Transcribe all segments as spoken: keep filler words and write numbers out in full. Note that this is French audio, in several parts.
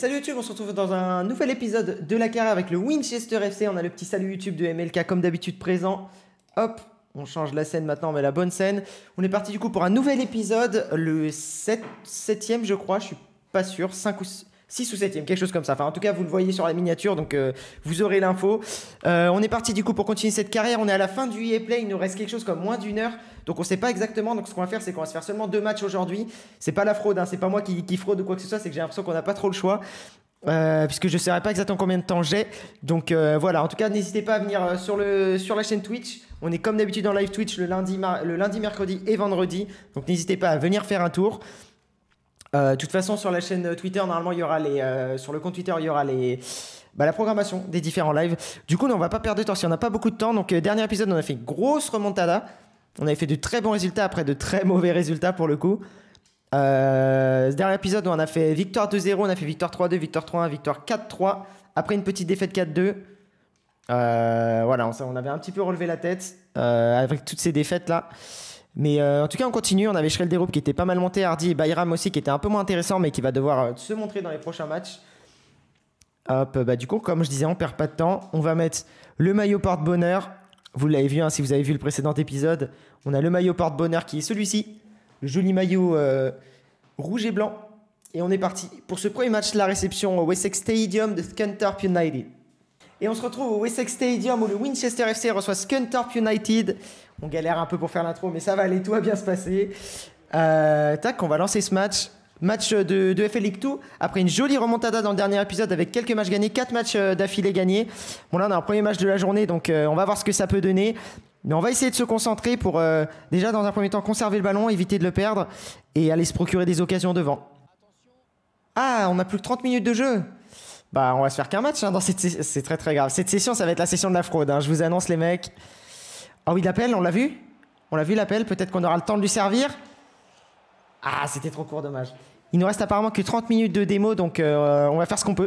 Salut YouTube, on se retrouve dans un nouvel épisode de la carrière avec le Winchester F C. On a le petit salut YouTube de M L K comme d'habitude présent. Hop, on change la scène maintenant, on met la bonne scène. On est parti du coup pour un nouvel épisode, le septième je crois, je suis pas sûr, cinq ou six ou septième, quelque chose comme ça. Enfin en tout cas vous le voyez sur la miniature, donc euh, vous aurez l'info. Euh, on est parti du coup pour continuer cette carrière, on est à la fin du E A Play, il nous reste quelque chose comme moins d'une heure. Donc on sait pas exactement, donc ce qu'on va faire c'est qu'on va se faire seulement deux matchs aujourd'hui. C'est pas la fraude, hein, c'est pas moi qui, qui fraude ou quoi que ce soit, c'est que j'ai l'impression qu'on n'a pas trop le choix. Euh, puisque je ne saurais pas exactement combien de temps j'ai. Donc euh, voilà, en tout cas n'hésitez pas à venir sur, le, sur la chaîne Twitch. On est comme d'habitude en live Twitch le lundi, le lundi, mercredi et vendredi. Donc n'hésitez pas à venir faire un tour. Euh, de toute façon sur la chaîne Twitter, normalement il y aura les... Euh, sur le compte Twitter il y aura les... Bah, la programmation des différents lives. Du coup on ne va pas perdre de temps si on n'a pas beaucoup de temps. Donc euh, dernier épisode on a fait une grosse remontada. On avait fait de très bons résultats après de très mauvais résultats pour le coup. Euh, ce dernier épisode, on a fait victoire deux zéro, on a fait victoire trois deux, victoire trois un, victoire quatre trois. Après une petite défaite quatre deux. Euh, voilà, on, on avait un petit peu relevé la tête euh, avec toutes ces défaites-là. Mais euh, en tout cas, on continue. On avait Shrelderup qui était pas mal monté, Hardy et Bayram aussi qui était un peu moins intéressant, mais qui va devoir euh, se montrer dans les prochains matchs. Hop, bah, du coup, comme je disais, on perd pas de temps. On va mettre le maillot porte-bonheur. Vous l'avez vu, hein, si vous avez vu le précédent épisode. On a le maillot porte-bonheur qui est celui-ci. Le joli maillot euh, rouge et blanc. Et on est parti pour ce premier match, la réception au Wessex Stadium de Scunthorpe United. Et on se retrouve au Wessex Stadium où le Winchester F C reçoit Scunthorpe United. On galère un peu pour faire l'intro, mais ça va aller, tout va bien se passer. Euh, tac, on va lancer ce match. Match de, de F L League deux. Après une jolie remontada dans le dernier épisode avec quelques matchs gagnés, quatre matchs d'affilée gagnés. Bon là on a un premier match de la journée, donc euh, on va voir ce que ça peut donner. Mais on va essayer de se concentrer pour euh, déjà dans un premier temps conserver le ballon, éviter de le perdre et aller se procurer des occasions devant. Ah, on a plus que trente minutes de jeu. Bah on va se faire qu'un match hein, dans cette session, c'est très très grave. Cette session ça va être la session de la fraude, hein, je vous annonce les mecs. Ah oui l'appel, on l'a vu On l'a vu l'appel, peut-être qu'on aura le temps de lui servir. Ah c'était trop court, dommage. Il nous reste apparemment que trente minutes de démo, donc euh, on va faire ce qu'on peut.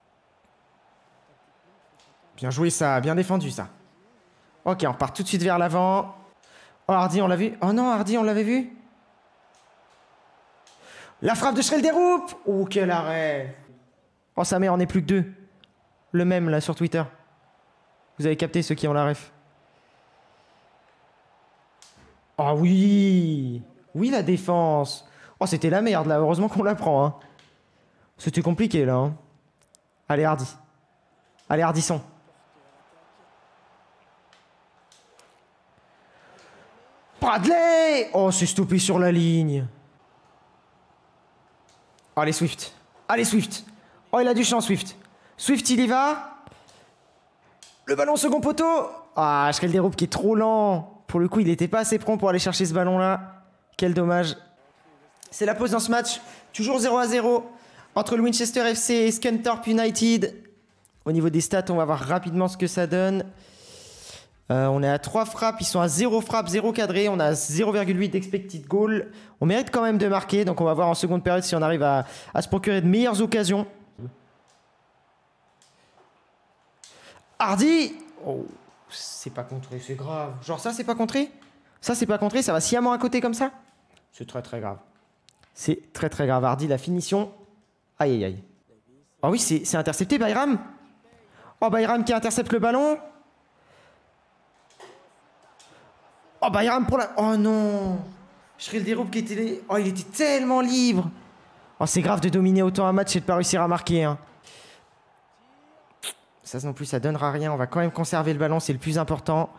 Bien joué ça, bien défendu ça. Ok, on repart tout de suite vers l'avant. Oh, Hardy, on l'a vu. Oh non, Hardy, on l'avait vu. La frappe de Shrelderup. Oh, quel arrêt. Oh, sa mère, on n'est plus que deux. Le même, là, sur Twitter. Vous avez capté ceux qui ont la ref. Oh, oui. Oui, la défense. Oh, c'était la merde, là. Heureusement qu'on la prend. Hein. C'était compliqué, là. Hein. Allez, Hardy. Allez, Hardisson. Bradley! Oh, c'est stoppé sur la ligne. Oh, allez, Swift. Allez, Swift. Oh, il a du champ, Swift. Swift, il y va. Le ballon second poteau. Ah, Shrelderup qui est trop lent. Pour le coup, il n'était pas assez prompt pour aller chercher ce ballon-là. Quel dommage. C'est la pause dans ce match. Toujours zéro à zéro entre le Winchester F C et Scunthorpe United. Au niveau des stats, on va voir rapidement ce que ça donne. Euh, on est à trois frappes, ils sont à zéro frappe, zéro cadré, on a zéro virgule huit d'expected goal. On mérite quand même de marquer, donc on va voir en seconde période si on arrive à, à se procurer de meilleures occasions. Hardy. Oh, c'est pas contré, c'est grave. Genre ça, c'est pas contré. Ça, c'est pas contré, ça va sciemment à côté comme ça. C'est très très grave. C'est très très grave. Hardy, la finition. Aïe aïe aïe. Oh oui, c'est intercepté, Bayram. Oh, Bayram qui intercepte le ballon. Oh, Bayram pour la... Oh non. Shrelderup qui était... Oh, il était tellement libre. Oh, c'est grave de dominer autant un match et de pas réussir à marquer. Hein. Ça non plus, ça donnera rien. On va quand même conserver le ballon, c'est le plus important.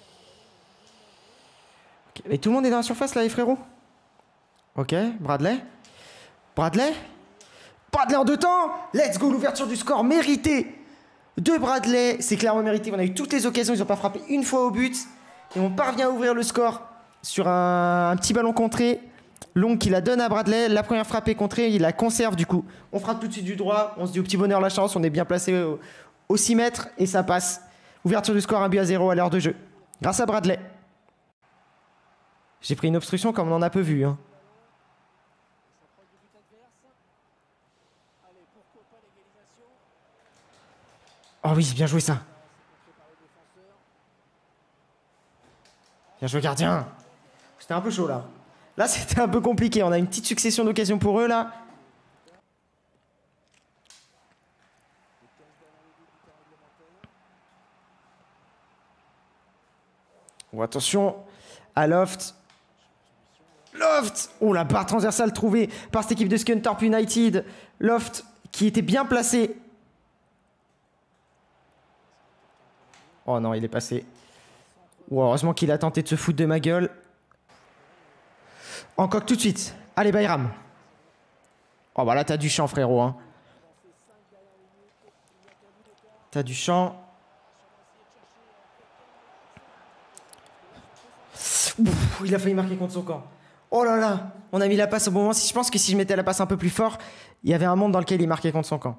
Okay. Mais tout le monde est dans la surface, là, les frérots. Ok, Bradley. Bradley. Bradley en deux temps. Let's go, l'ouverture du score méritée de Bradley. C'est clairement mérité. On a eu toutes les occasions, ils n'ont pas frappé une fois au but. Et on parvient à ouvrir le score sur un, un petit ballon contré. Long qui la donne à Bradley. La première frappe est contrée, il la conserve du coup. On frappe tout de suite du droit. On se dit au petit bonheur la chance. On est bien placé au, au six mètres et ça passe. Ouverture du score, un but à zéro à l'heure de jeu. Grâce à Bradley. J'ai pris une obstruction comme on en a peu vu. Hein. Oh oui, bien joué ça. Bien joué gardien. C'était un peu chaud là. Là c'était un peu compliqué. On a une petite succession d'occasions pour eux là. Oh, attention à Loft. Loft. Oh, la barre transversale trouvée par cette équipe de Scunthorpe United. Loft qui était bien placé. Oh non, il est passé. Oh, heureusement qu'il a tenté de se foutre de ma gueule. Encore tout de suite. Allez, Bayram. Oh, bah là, t'as du champ, frérot. Hein. T'as du champ. Ouf, il a failli marquer contre son camp. Oh là là, on a mis la passe au bon moment. Je pense que si je mettais la passe un peu plus fort, il y avait un monde dans lequel il marquait contre son camp.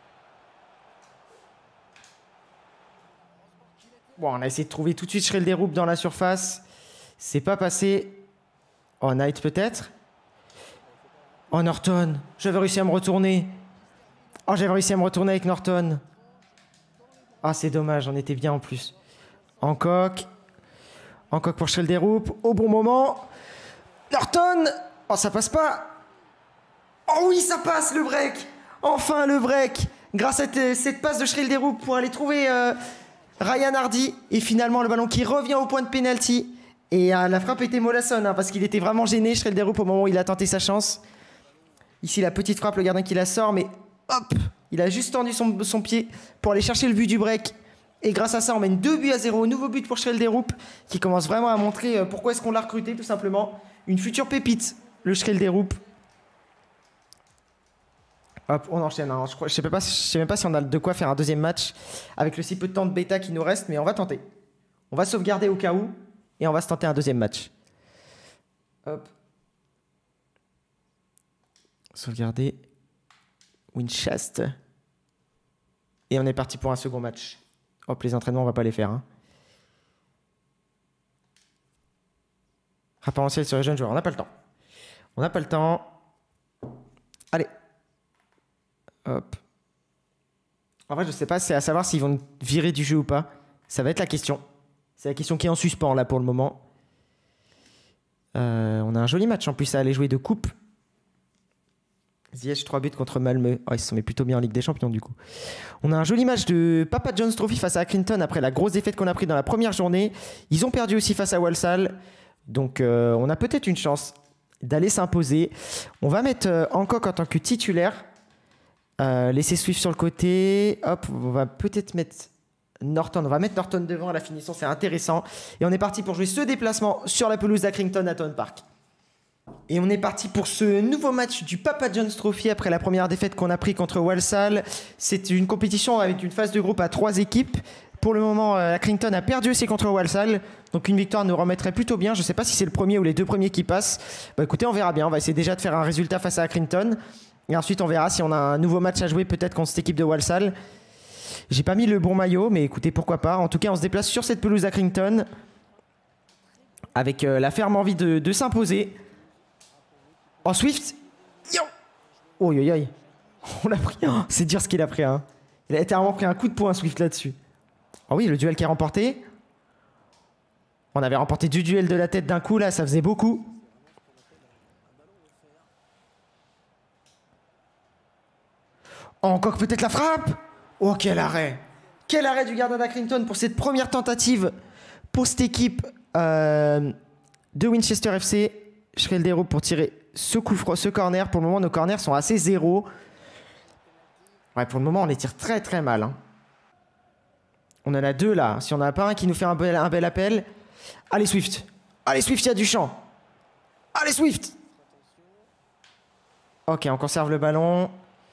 Bon, on a essayé de trouver tout de suite Schrelderup dans la surface. C'est pas passé. Oh, Knight peut-être. Oh, Norton. J'avais réussi à me retourner. Oh, j'avais réussi à me retourner avec Norton. Ah, c'est dommage, on était bien en plus. Hancock. Hancock pour Schrelderup. Au bon moment. Norton. Oh, ça passe pas. Oh oui, ça passe, le break. Enfin, le break. Grâce à cette, cette passe de Schrelderup pour aller trouver euh, Ryan Hardy. Et finalement, le ballon qui revient au point de pénalty. Et euh, la frappe était mollassonne, hein, parce qu'il était vraiment gêné, Schrelderup, au moment où il a tenté sa chance. Ici, la petite frappe, le gardien qui la sort, mais hop, il a juste tendu son, son pied pour aller chercher le but du break. Et grâce à ça, on mène deux buts à zéro. Nouveau but pour Schrelderup, qui commence vraiment à montrer euh, pourquoi est-ce qu'on l'a recruté, tout simplement. Une future pépite, le Schrelderup. Hop, on enchaîne. Hein. Je ne sais, sais même pas si on a de quoi faire un deuxième match avec le si peu de temps de bêta qui nous reste, mais on va tenter. On va sauvegarder au cas où, et on va se tenter un deuxième match. Hop. Sauvegarder. Winchester. Et on est parti pour un second match. Hop, les entraînements, on va pas les faire. Hein. Référentiel sur les jeunes joueurs. On n'a pas le temps. On n'a pas le temps. Allez. Hop. En vrai, je sais pas, c'est à savoir s'ils vont virer du jeu ou pas. Ça va être la question. C'est la question qui est en suspens, là, pour le moment. Euh, on a un joli match, en plus, à aller jouer de coupe. Ziyech, trois buts contre Malmö. Oh, ils se sont mis plutôt bien en Ligue des Champions, du coup. On a un joli match de Papa John's Trophy face à Accrington après la grosse défaite qu'on a prise dans la première journée. Ils ont perdu aussi face à Walsall. Donc, euh, on a peut-être une chance d'aller s'imposer. On va mettre euh, Hancock en tant que titulaire. Euh, laisser Swift sur le côté. Hop, on va peut-être mettre Norton. On va mettre Norton devant à la finition, c'est intéressant. Et on est parti pour jouer ce déplacement sur la pelouse d'Accrington à Town Park. Et on est parti pour ce nouveau match du Papa John's Trophy après la première défaite qu'on a pris contre Walsall. C'est une compétition avec une phase de groupe à trois équipes. Pour le moment, euh, Accrington a perdu aussi contre Walsall. Donc une victoire nous remettrait plutôt bien. Je ne sais pas si c'est le premier ou les deux premiers qui passent. Bah écoutez, on verra bien. On va essayer déjà de faire un résultat face à Accrington. Et ensuite, on verra si on a un nouveau match à jouer peut-être contre cette équipe de Walsall. J'ai pas mis le bon maillot, mais écoutez, pourquoi pas. En tout cas, on se déplace sur cette pelouse d'Accrington avec euh, la ferme envie de, de s'imposer. Oh, Swift. Yo. Oh, yo, yo. On l'a pris. Oh, c'est dur ce qu'il a pris. Hein. Il a littéralement pris un coup de poing, Swift, là-dessus. Oh oui, le duel qui est remporté. On avait remporté deux duels de la tête d'un coup, là, ça faisait beaucoup. Oh, encore peut-être la frappe. Oh, quel arrêt. Quel arrêt du gardien d'Accrington pour cette première tentative pour cette équipe euh, de Winchester F C. Schrelderup pour tirer ce coup franc, ce corner. Pour le moment, nos corners sont assez zéro. Ouais, pour le moment, on les tire très très mal. Hein. On en a deux là. Si on n'a pas un qui nous fait un bel, un bel appel. Allez, Swift. Allez, Swift, il y a du champ. Allez, Swift. Ok, on conserve le ballon.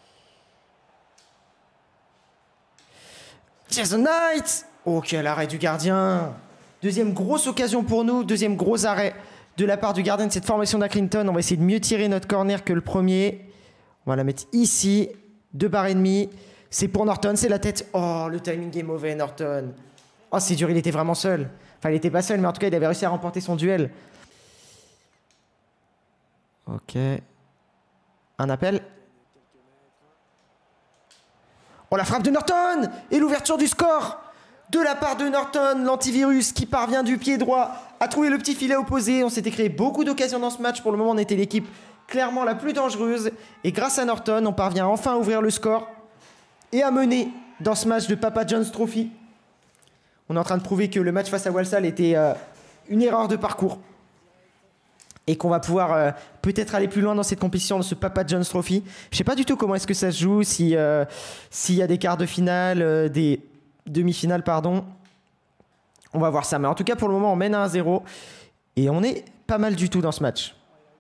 Jason Knight. Oh, quel arrêt du gardien. Deuxième grosse occasion pour nous. Deuxième gros arrêt de la part du gardien de cette formation d'Accrington. On va essayer de mieux tirer notre corner que le premier. On va la mettre ici. Deux barres et demi. C'est pour Norton, c'est la tête. Oh, le timing est mauvais, Norton. Oh, c'est dur, il était vraiment seul. Enfin, il n'était pas seul, mais en tout cas, il avait réussi à remporter son duel. Ok. Un appel. Oh, la frappe de Norton. Et l'ouverture du score de la part de Norton, l'antivirus qui parvient du pied droit à trouver le petit filet opposé. On s'était créé beaucoup d'occasions dans ce match. Pour le moment, on était l'équipe clairement la plus dangereuse. Et grâce à Norton, on parvient enfin à ouvrir le score et à mener dans ce match de Papa John's Trophy. On est en train de prouver que le match face à Walsall était euh, une erreur de parcours. Et qu'on va pouvoir euh, peut-être aller plus loin dans cette compétition de ce Papa John's Trophy. Je sais pas du tout comment est-ce que ça se joue, si, euh, s'il y a des quarts de finale, euh, des demi-finales, pardon. On va voir ça. Mais en tout cas, pour le moment, on mène à un zéro. Et on est pas mal du tout dans ce match.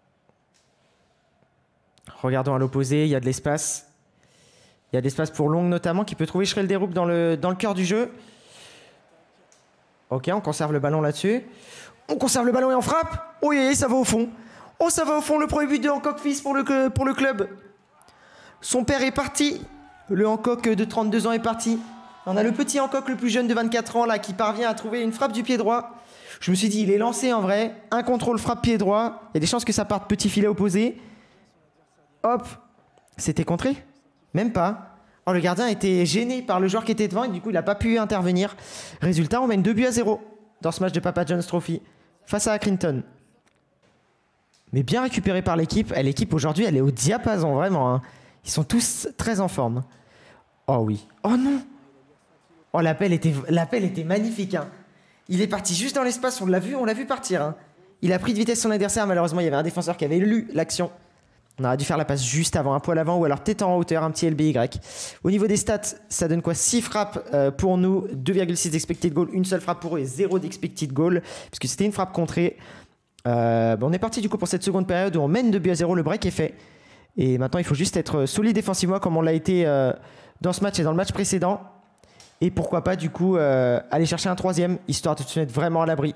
Regardons à l'opposé, il y a de l'espace. Il y a de l'espace pour Long notamment, qui peut trouver Schrelderup dans le, dans le cœur du jeu. Ok, on conserve le ballon là-dessus. On conserve le ballon et on frappe. Oh, yeah, ça va au fond. Oh, ça va au fond. Le premier but de Hancock Fils pour le, pour le club. Son père est parti. Le Hancock de trente-deux ans est parti. On a le petit Hancock, le plus jeune de vingt-quatre ans, là, qui parvient à trouver une frappe du pied droit. Je me suis dit, il est lancé en vrai. Un contrôle frappe pied droit. Il y a des chances que ça parte petit filet opposé. Hop. C'était contré? Même pas. Oh, le gardien était gêné par le joueur qui était devant et du coup, il n'a pas pu intervenir. Résultat, on mène deux buts à zéro dans ce match de Papa John's Trophy face à Accrington. Mais bien récupéré par l'équipe. L'équipe aujourd'hui, elle est au diapason, vraiment. Hein. Ils sont tous très en forme. Oh oui. Oh non. Oh, l'appel était, l'appel était magnifique. Hein. Il est parti juste dans l'espace, on l'a vu, on l'a vu partir. Hein. Il a pris de vitesse son adversaire. Malheureusement, il y avait un défenseur qui avait lu l'action. On aurait dû faire la passe juste avant, un poil avant, ou alors peut-être en hauteur, un petit L B Y. Au niveau des stats, ça donne quoi? six frappes euh, pour nous, deux virgule six d'expected goal, une seule frappe pour eux et zéro d'expected goal, puisque c'était une frappe contrée. Euh, bon, on est parti du coup pour cette seconde période où on mène deux buts à zéro, le break est fait. Et maintenant, il faut juste être solide défensivement comme on l'a été euh, dans ce match et dans le match précédent. Et pourquoi pas du coup euh, aller chercher un troisième, histoire de se mettre vraiment à l'abri.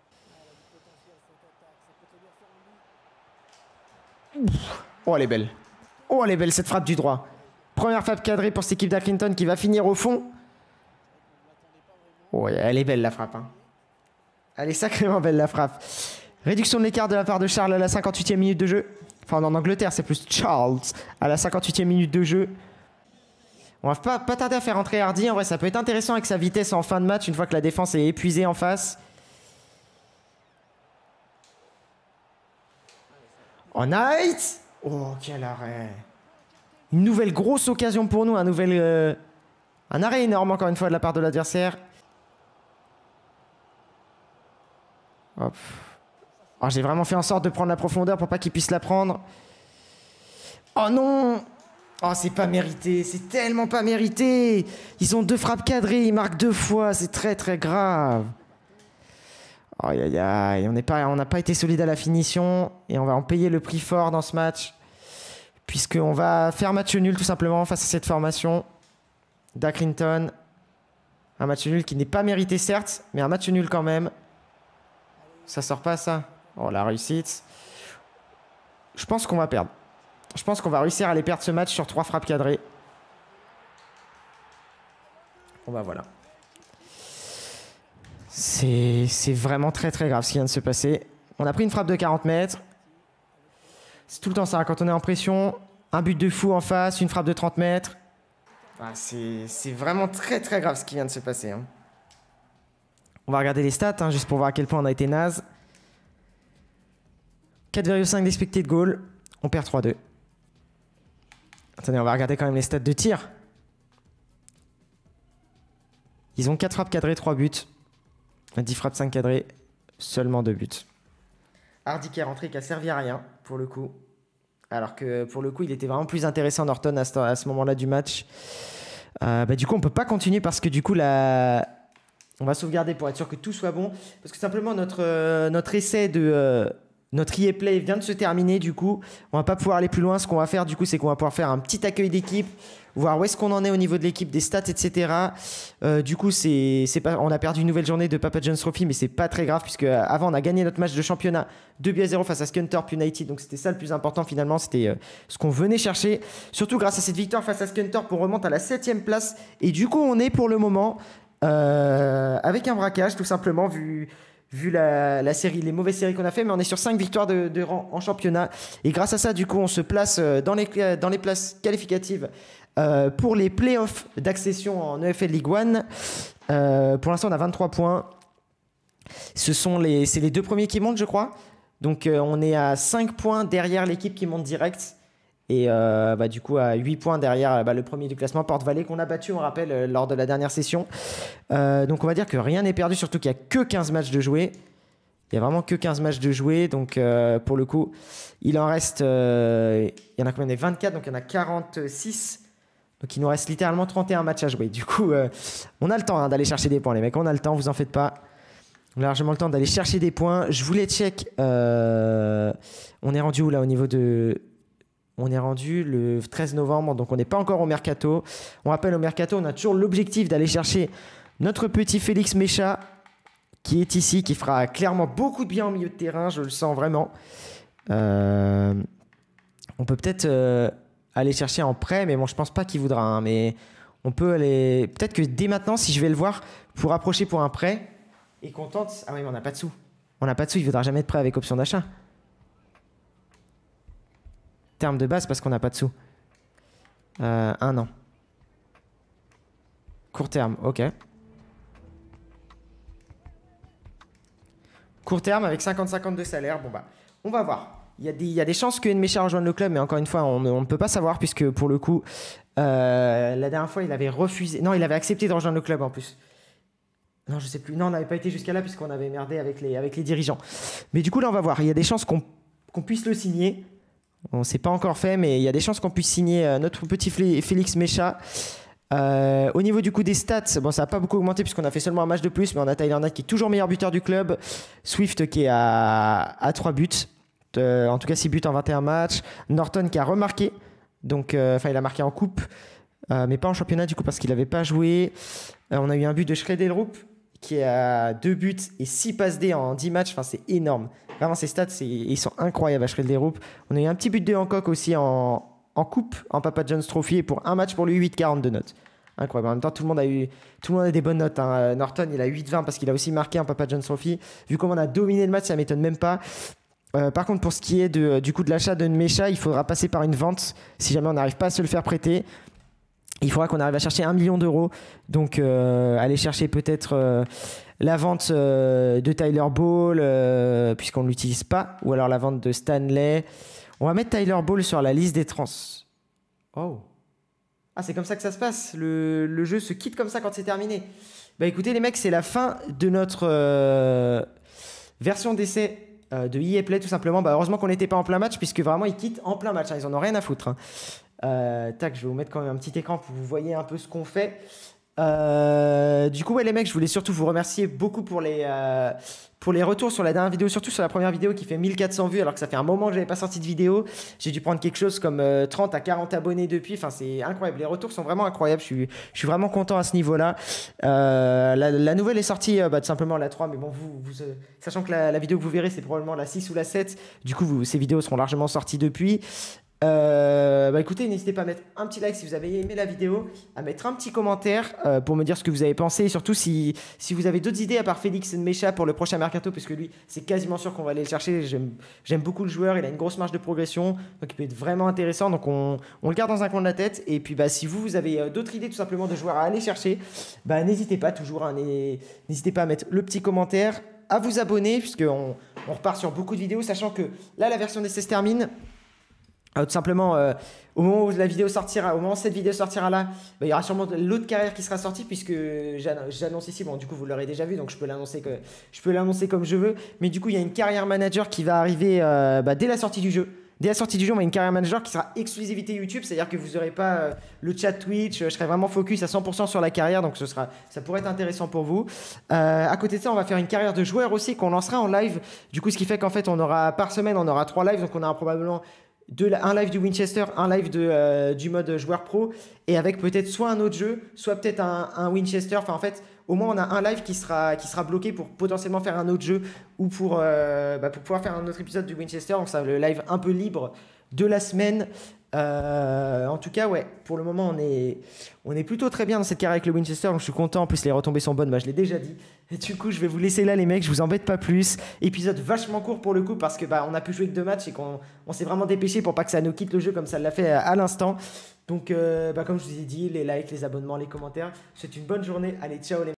Oh, elle est belle. Oh, elle est belle cette frappe du droit. Première frappe cadrée pour cette équipe d'Accrington qui va finir au fond. Oh, elle est belle la frappe. Hein. Elle est sacrément belle la frappe. Réduction de l'écart de la part de Charles à la cinquante-huitième minute de jeu. Enfin, en Angleterre, c'est plus Charles à la cinquante-huitième minute de jeu. On va pas, pas tarder à faire entrer Hardy. En vrai, ça peut être intéressant avec sa vitesse en fin de match une fois que la défense est épuisée en face. Oh, Knight! Oh, quel arrêt. Une nouvelle grosse occasion pour nous. Un, nouvel, euh, un arrêt énorme, encore une fois, de la part de l'adversaire. Hop. Oh, j'ai vraiment fait en sorte de prendre la profondeur pour pas qu'il puisse la prendre. Oh non! Oh, c'est pas mérité. C'est tellement pas mérité. Ils ont deux frappes cadrées. Ils marquent deux fois. C'est très, très grave. Aïe, aïe, aïe. On n'est pas, on n'a pas été solide à la finition. Et on va en payer le prix fort dans ce match. Puisqu'on va faire match nul, tout simplement, face à cette formation d'Accrington. Un match nul qui n'est pas mérité, certes. Mais un match nul quand même. Ça sort pas, ça? Oh, la réussite. Je pense qu'on va perdre. Je pense qu'on va réussir à aller perdre ce match sur trois frappes cadrées. Bon bah voilà. C'est vraiment très très grave ce qui vient de se passer. On a pris une frappe de quarante mètres. C'est tout le temps ça. Quand on est en pression, un but de fou en face, une frappe de trente mètres. Ah, c'est vraiment très très grave ce qui vient de se passer. Hein. On va regarder les stats, hein, juste pour voir à quel point on a été naze. quatre virgule cinq d'expected goal. On perd trois deux. Attendez, on va regarder quand même les stats de tir. Ils ont quatre frappes cadrées, trois buts. dix frappes, cinq cadrées, seulement deux buts. Hardy qui est rentré, qui a servi à rien, pour le coup. Alors que, pour le coup, il était vraiment plus intéressant, Norton, à ce, à ce moment-là du match. Euh, bah, du coup, on ne peut pas continuer parce que, du coup, la... on va sauvegarder pour être sûr que tout soit bon. Parce que, simplement, notre, euh, notre essai de... Euh, Notre E A Play vient de se terminer, du coup. On va pas pouvoir aller plus loin. Ce qu'on va faire, du coup, c'est qu'on va pouvoir faire un petit accueil d'équipe, voir où est-ce qu'on en est au niveau de l'équipe, des stats, et cetera. Euh, du coup, c'est pas, on a perdu une nouvelle journée de Papa John's Trophy, mais c'est pas très grave, puisque avant, on a gagné notre match de championnat deux buts à zéro face à Scunthorpe United. Donc, c'était ça le plus important, finalement. C'était euh, ce qu'on venait chercher. Surtout grâce à cette victoire face à Scunthorpe, on remonte à la septième place. Et du coup, on est pour le moment euh, avec un braquage, tout simplement, vu... vu la, la série, les mauvaises séries qu'on a fait, mais on est sur cinq victoires de, de rang en championnat. Et grâce à ça, du coup, on se place dans les, dans les places qualificatives euh, pour les playoffs d'accession en E F L League One. Euh, pour l'instant, on a vingt-trois points. Ce sont les, c'est les deux premiers qui montent, je crois. Donc, euh, on est à cinq points derrière l'équipe qui monte direct. Et euh, bah, du coup, à huit points derrière bah, le premier du classement, Port Valley, qu'on a battu, on rappelle, euh, lors de la dernière session. Euh, donc, on va dire que rien n'est perdu, surtout qu'il n'y a que quinze matchs de jouer. Il y a vraiment que quinze matchs de jouer. Donc, euh, pour le coup, il en reste... Euh, il y en a combien? Il y en a vingt-quatre, donc il y en a quarante-six. Donc, il nous reste littéralement trente et un matchs à jouer. Du coup, euh, on a le temps hein, d'aller chercher des points, les mecs. On a le temps, vous en faites pas. On a largement le temps d'aller chercher des points. Je voulais check. Euh, on est rendu où là au niveau de... On est rendu le treize novembre, donc on n'est pas encore au mercato. On rappelle, au mercato, on a toujours l'objectif d'aller chercher notre petit Félix Mécha, qui est ici, qui fera clairement beaucoup de bien au milieu de terrain, je le sens vraiment. Euh, on peut peut-être euh, aller chercher en prêt, mais bon, je pense pas qu'il voudra. Hein, mais on peut aller... Peut-être que dès maintenant, si je vais le voir, pour approcher pour un prêt, et qu'on tente... Ah oui, mais on n'a pas de sous. On n'a pas de sous, il ne voudra jamais de prêt avec option d'achat. Terme de base, parce qu'on n'a pas de sous. Euh, un an. Court terme, ok. Court terme avec cinquante cinquante de salaire, bon bah, on va voir. Il y a des, il y a des chances que Nmecha rejoigne le club, mais encore une fois, on, on ne peut pas savoir, puisque pour le coup, euh, la dernière fois, il avait refusé... Non, il avait accepté de rejoindre le club en plus. Non, je sais plus. Non, on n'avait pas été jusqu'à là, puisqu'on avait merdé avec les, avec les dirigeants. Mais du coup, là, on va voir. Il y a des chances qu'on qu'on puisse le signer. On ne s'est pas encore fait, mais il y a des chances qu'on puisse signer euh, notre petit Félix Mécha. Euh, au niveau du coup des stats, bon, ça n'a pas beaucoup augmenté puisqu'on a fait seulement un match de plus, mais on a Tyler Knight qui est toujours meilleur buteur du club. Swift qui est à, à trois buts, euh, en tout cas six buts en vingt et un matchs. Norton qui a remarqué, donc euh, enfin il a marqué en coupe, euh, mais pas en championnat du coup parce qu'il n'avait pas joué. Euh, on a eu un but de Schredelrup qui est à deux buts et six passes D en dix matchs, enfin c'est énorme. Vraiment, ces stats, ils sont incroyables à Schredelrup. On a eu un petit but de Hancock aussi en, en coupe, en Papa John's Trophy, et pour un match pour lui, huit quarante-deux notes. Incroyable. En même temps, tout le monde a, eu, tout le monde a des bonnes notes. Hein. Norton, il a huit vingt parce qu'il a aussi marqué en Papa John's Trophy. Vu comment on a dominé le match, ça ne m'étonne même pas. Euh, par contre, pour ce qui est de, du coup de l'achat de Nmecha, il faudra passer par une vente si jamais on n'arrive pas à se le faire prêter. Il faudra qu'on arrive à chercher un million d'euros. Donc, euh, aller chercher peut-être... Euh, la vente euh, de Tyler Ball, euh, puisqu'on ne l'utilise pas, ou alors la vente de Stanley. On va mettre Tyler Ball sur la liste des trans. Oh. Ah, c'est comme ça que ça se passe. Le, le jeu se quitte comme ça quand c'est terminé. Bah écoutez les mecs, c'est la fin de notre euh, version d'essai euh, de E A Play tout simplement. Bah, heureusement qu'on n'était pas en plein match, puisque vraiment ils quittent en plein match. Hein. Ils en ont rien à foutre. Hein. Euh, tac, je vais vous mettre quand même un petit écran pour que vous voyez un peu ce qu'on fait. Euh, du coup, ouais, les mecs, je voulais surtout vous remercier beaucoup pour les, euh, pour les retours sur la dernière vidéo, surtout sur la première vidéo qui fait mille quatre cents vues, alors que ça fait un moment que j'avais pas sorti de vidéo. J'ai dû prendre quelque chose comme euh, trente à quarante abonnés depuis. Enfin, c'est incroyable. Les retours sont vraiment incroyables. Je suis, je suis vraiment content à ce niveau-là. Euh, la, la nouvelle est sortie, euh, bah, tout simplement la trois, mais bon, vous, vous euh, sachant que la, la vidéo que vous verrez, c'est probablement la six ou la sept. Du coup, vous, ces vidéos seront largement sorties depuis. Euh, bah écoutez, n'hésitez pas à mettre un petit like si vous avez aimé la vidéo, à mettre un petit commentaire euh, pour me dire ce que vous avez pensé, et surtout si, si vous avez d'autres idées à part Félix Nmecha pour le prochain mercato, parce que lui c'est quasiment sûr qu'on va aller le chercher. J'aime beaucoup le joueur, il a une grosse marge de progression, donc il peut être vraiment intéressant, donc on, on le garde dans un coin de la tête. Et puis bah, si vous, vous avez d'autres idées tout simplement de joueurs à aller chercher, bah, n'hésitez pas toujours, hein, n'hésitez pas à mettre le petit commentaire, à vous abonner, puisqu'on on repart sur beaucoup de vidéos, sachant que là la version d'essai se termine. Euh, tout simplement, euh, au moment où la vidéo sortira, au moment où cette vidéo sortira là, bah, il y aura sûrement l'autre carrière qui sera sortie, puisque j'annonce ici, bon du coup vous l'aurez déjà vu, donc je peux l'annoncer que je peux l'annoncer comme je veux, mais du coup il y a une carrière manager qui va arriver euh, bah, dès la sortie du jeu. Dès la sortie du jeu, on a une carrière manager qui sera exclusivité YouTube, c'est-à-dire que vous n'aurez pas euh, le chat Twitch, je serai vraiment focus à cent pour cent sur la carrière, donc ce sera, ça pourrait être intéressant pour vous. Euh, à côté de ça, on va faire une carrière de joueur aussi qu'on lancera en live, du coup ce qui fait qu'en fait on aura par semaine, on aura trois lives, donc on aura probablement de, un live du Winchester, un live de, euh, du mode joueur pro, et avec peut-être soit un autre jeu, soit peut-être un, un Winchester. Enfin en fait, au moins on a un live qui sera, qui sera bloqué pour potentiellement faire un autre jeu, ou pour, euh, bah, pour pouvoir faire un autre épisode du Winchester. Donc ça, le live un peu libre de la semaine. Euh, en tout cas, ouais, pour le moment, on est, on est plutôt très bien dans cette carrière avec le Winchester, donc je suis content. En plus, les retombées sont bonnes, bah, je l'ai déjà dit. Et du coup, je vais vous laisser là, les mecs, je vous embête pas plus. Épisode vachement court pour le coup, parce que bah, on a pu jouer que deux matchs et qu'on on s'est vraiment dépêché pour pas que ça nous quitte le jeu comme ça l'a fait à, à l'instant. Donc, euh, bah, comme je vous ai dit, les likes, les abonnements, les commentaires. C'est une bonne journée. Allez, ciao les mecs.